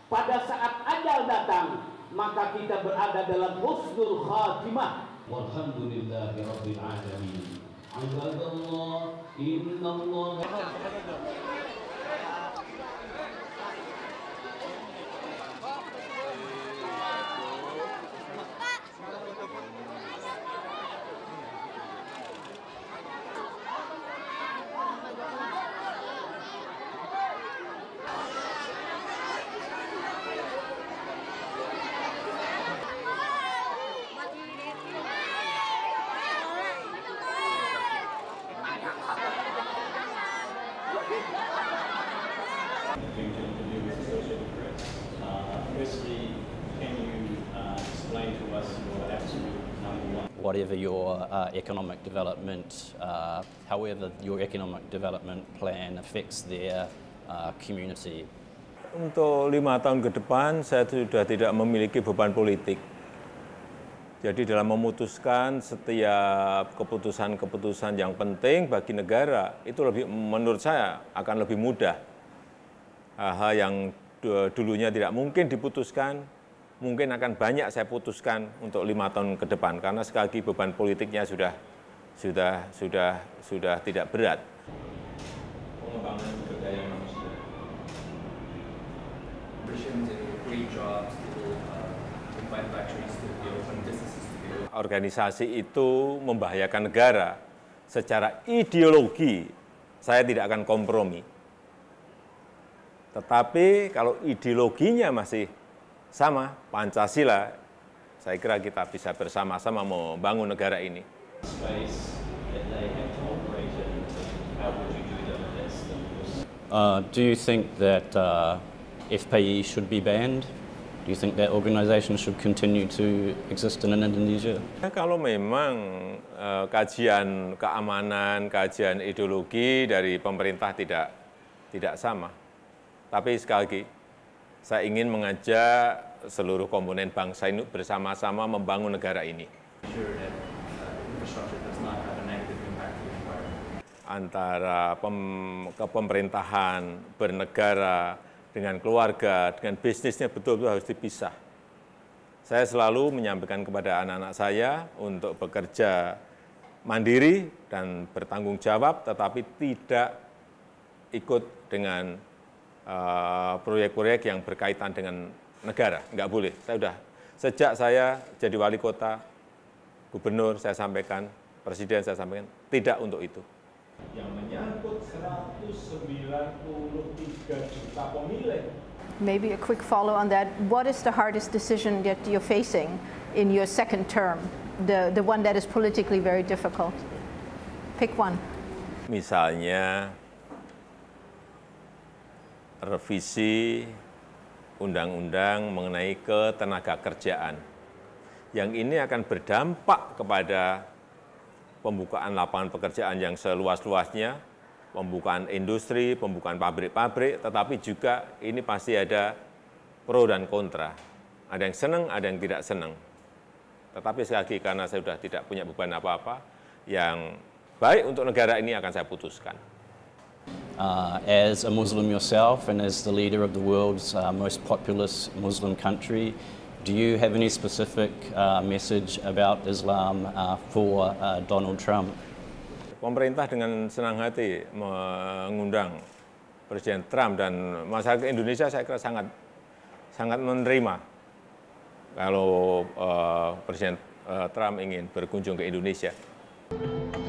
pada saat ajal datang, maka kita berada dalam husnul khatimah. Walhamdulillahi rabbil alamin. Ibadallah, innallah. Firstly, can you explain to us your absolute number one? Whatever your economic development, however your economic development plan affects their community. Untuk 5 tahun ke depan, saya sudah tidak memiliki beban politik. Jadi dalam memutuskan setiap keputusan-keputusan yang penting bagi negara, itu menurut saya akan lebih mudah. Hal-hal yang dulunya tidak mungkin diputuskan, mungkin akan banyak saya putuskan untuk 5 tahun ke depan, karena sekali lagi beban politiknya sudah tidak berat. Pengembangan sumber daya manusia. Ambitions to create jobs, to invite factories to be open, businesses to be open. Organisasi itu membahayakan negara. Secara ideologi, saya tidak akan kompromi. Tetapi kalau ideologinya masih sama, Pancasila, saya kira kita bisa bersama-sama membangun negara ini. Do you think that FPI should be banned? Do you think that organisation should continue to exist in Indonesia? Kalau memang kajian keamanan, kajian ideologi dari pemerintah tidak sama. Tapi sekali lagi, saya ingin mengajak seluruh komponen bangsa ini bersama-sama membangun negara ini. Antara kepemerintahan, bernegara, dengan keluarga, dengan bisnisnya betul-betul harus dipisah. Saya selalu menyampaikan kepada anak-anak saya untuk bekerja mandiri dan bertanggung jawab, tetapi tidak ikut dengan proyek-proyek yang berkaitan dengan negara, nggak boleh. Sejak saya jadi wali kota, gubernur saya sampaikan, presiden saya sampaikan, tidak untuk itu. Yang menyangkut 193 juta pemilih. Maybe a quick follow on that. What is the hardest decision that you're facing in your second term? The one that is politically very difficult. Pick one. Misalnya revisi undang-undang mengenai ketenagakerjaan. Yang ini akan berdampak kepada pembukaan lapangan pekerjaan yang seluas-luasnya, pembukaan industri, pembukaan pabrik-pabrik, tetapi juga ini pasti ada pro dan kontra. Ada yang senang, ada yang tidak senang. Tetapi sekali lagi, karena saya sudah tidak punya beban apa-apa, yang baik untuk negara ini akan saya putuskan. As a Muslim yourself and as the leader of the world's most populous Muslim country, do you have any specific message about Islam for Donald Trump? Pemerintah dengan senang hati mengundang Presiden Trump, dan masyarakat Indonesia saya kira sangat menerima kalau Presiden Trump ingin berkunjung ke Indonesia.